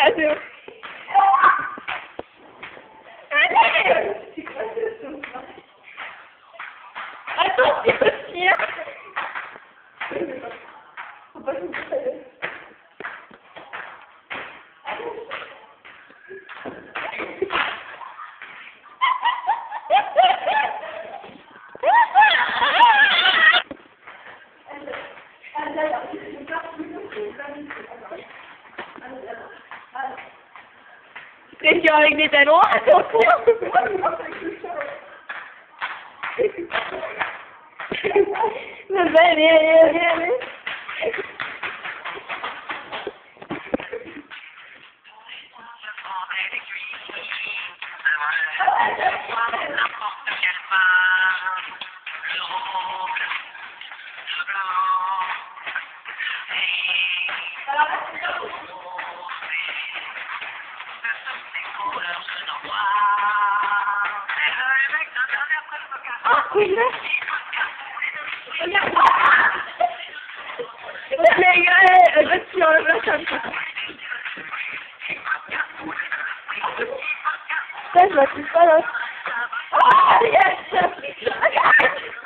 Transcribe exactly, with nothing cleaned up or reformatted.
Allez. Attention, chien. Pression avec des talons, attention. Allez, allez, allez, allez. Ah, oui, là. Regarde. Les gars, elle va te tirer la chaîne. Ça, je vois tout ça là. Oh, yes! Regarde!